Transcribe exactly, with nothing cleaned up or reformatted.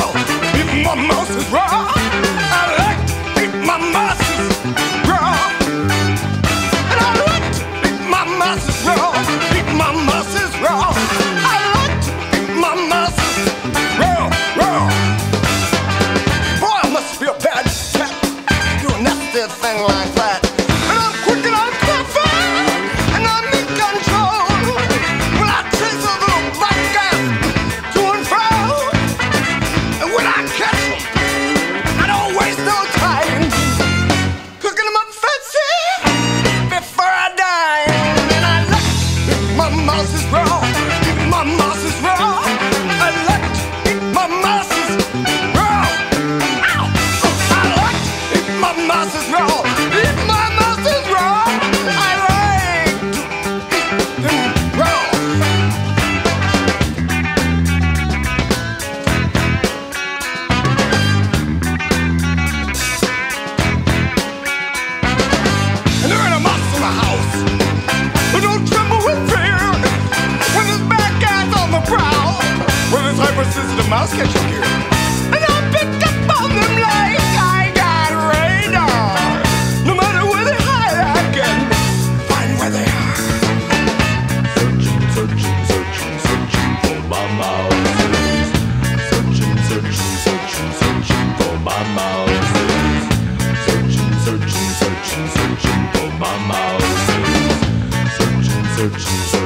raw. Eat my mousies raw. I like to eat my mousies raw. And I like to eat my mousies raw. Eat my mousies raw. I like to eat my mousies raw, raw. Boy, I must be a bad cat. Do a nasty thing like that. And I'm quick and I'm clever. And I'm in control. When I chase a little black cat to and fro. And when I catch them, I don't waste no time cooking them up fancy before I die. And I like to eat my mousies raw. Eat my mousies raw. I like to eat my mousies raw. Ow! I like to eat my mousies raw. Eat my mousies raw. I like to eat them raw. And there ain't a mouse in the house who don't tremble with fear when his bad guy's on the prowl. When his hypersensitive mouse catches here. And I picked up on them like I got radar. No matter where they hide, I can find where they are. Searching, searching, searching, searching for my mouses. Searching, searching, searching, searching for my mouses. Searching, searching, searching, searching for my mouses. Searching, searching, searching.